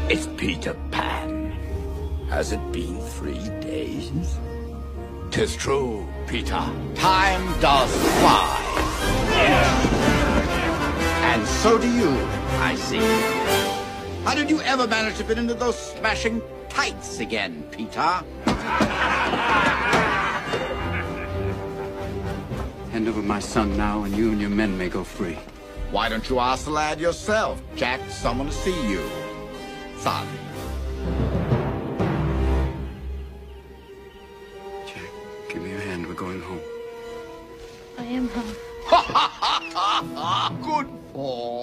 It's Peter Pan. Has it been 3 days? 'Tis true, Peter. Time does fly. And so do you, I see. How did you ever manage to fit into those smashing tights again, Peter? Hand over my son now, and you and your men may go free. Why don't you ask the lad yourself? Jack, someone to see you. Son. Jack, give me your hand. We're going home. I am home. Good boy.